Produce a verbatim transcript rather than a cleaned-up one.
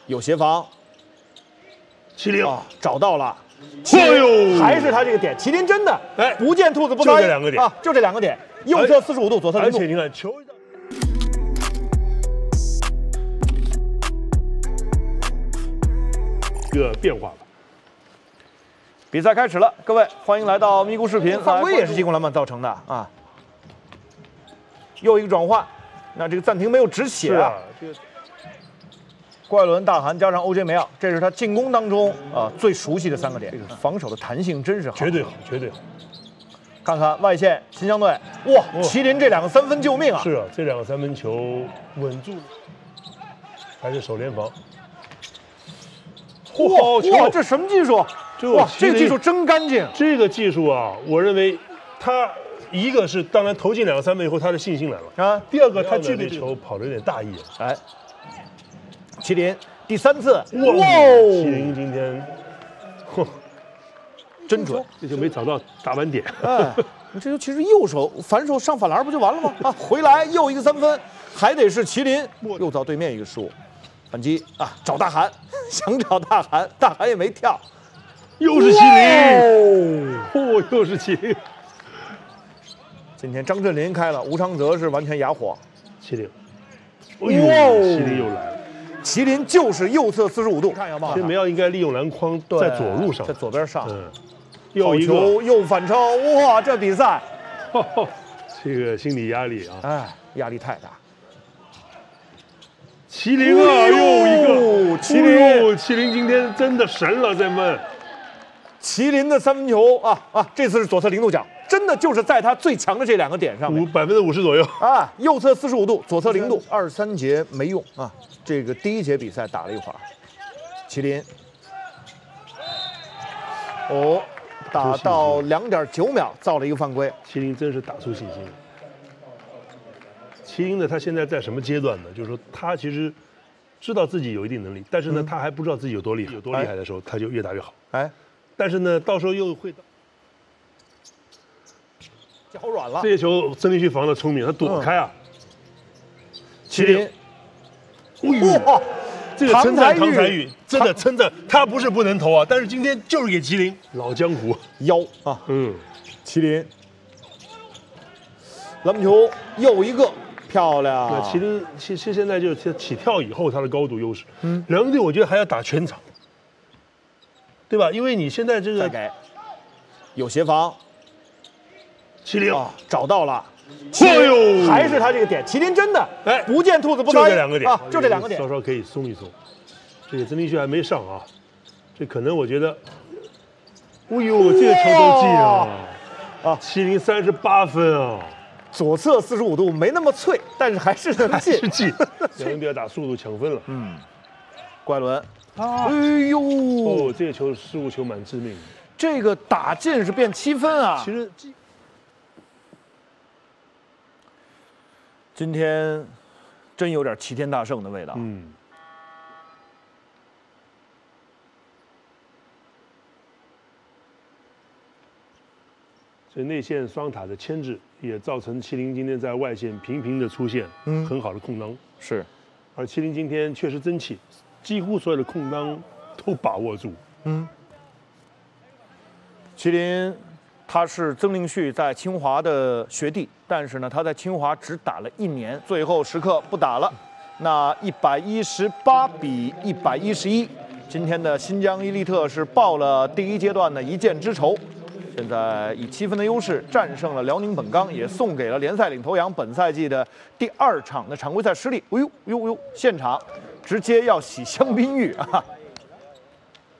有协防， 麒麟啊，找到了。 哎呦， 还是他这个点，麒麟真的， 哎， 不见兔子不就这两个点啊，就这两个点，右侧四十五度，左侧零度。 而且你看球，一个变化吧。 比赛开始了，各位欢迎来到咪咕视频。犯规也是进攻篮板造成的啊。又一个转换，那这个暂停没有止血啊。 这个怪伦、大韩加上 O J 梅奥，这是他进攻当中啊最熟悉的三个点。这个防守的弹性真是好， 绝对好，绝对好。 看看外线新疆队，哇，麒麟这两个三分救命啊！ 是啊，这两个三分球稳住，还是手联防。 哇哇，这什么技术？哇，这个技术真干净。 这个技术啊，我认为他一个是当然投进两个三分以后，他的信心来了啊。第二个，他具备球跑得有点大意。 哎。 麒麟第三次，哇！ 麒麟今天，嚯， 真准， 这就没找到打板点。 哎，你这就其实右手反手上反篮不就完了吗？啊，回来又一个三分，还得是麒麟又遭对面一个失误，反击啊，找大韩，想找大韩，大韩也没跳， 又是麒麟，哦，又是麒麟。 今天张镇麟开了，吴昌泽是完全哑火， 麒麟，哎呦，麒麟又来了。 麒麟就是右侧四十五度，看有没有？ 其实梅奥应该利用篮筐在左路上， 在左边上。 嗯，又一个又反超，哇！这比赛， 哦、这个心理压力啊， 哎，压力太大。 麒麟啊，又一个麒麟， 麒麟今天真的神了，咱们。 麒麟的三分球啊啊，这次是左侧零度角，真的就是在他最强的这两个点上面， 五百分之五十左右啊，右侧四十五度，左侧零度，二十三节没用啊。 这个第一节比赛打了一会儿，麒麟，哦，打到两点九秒造了一个犯规。 麒麟真是打出信心。麒麟呢，他现在在什么阶段呢？就是说他其实知道自己有一定能力，但是呢，嗯、他还不知道自己有多厉害。有多厉害的时候，他就越打越好。哎，但是呢，到时候又会脚软了。 这些球曾林旭防的聪明，他躲开啊。 嗯、麒麟。 哇，这个称赞唐才宇，真的称赞他不是不能投啊，但是今天就是给麒麟老江湖腰啊， 嗯， 麒麟篮板球又一个漂亮。 那麒麟其实现在就是起跳以后他的高度优势，嗯，两个队我觉得还要打全场，对吧？因为你现在这个再给有协防， 麒麟啊找到了。 哎呦， 还是他这个点，麒麟真的， 哎， 不见兔子不就这两个点啊，就这两个点， 稍稍可以松一松。这个曾林旭还没上啊，这可能我觉得，哎呦，这个球都进啊，啊，麒麟三十八分啊， 左侧四十五度没那么脆，但是还是能进， 是进。两人比较打速度抢分了， 嗯，怪伦，啊，哎呦， 哦，这个球失误球蛮致命的， 这个打进是变七分啊， 其实。 今天真有点齐天大圣的味道。嗯， 所以内线双塔的牵制也造成麒麟今天在外线频频的出现，嗯，很好的空当是。 而麒麟今天确实争气，几乎所有的空当都把握住。嗯， 麒麟。 他是曾令旭在清华的学弟，但是呢，他在清华只打了一年，最后时刻不打了。那一百一十八比一百一十一，今天的新疆伊利特是报了第一阶段的一箭之仇，现在以七分的优势战胜了辽宁本钢，也送给了联赛领头羊本赛季的第二场的常规赛失利。哎呦呦呦，现场直接要洗香槟浴啊！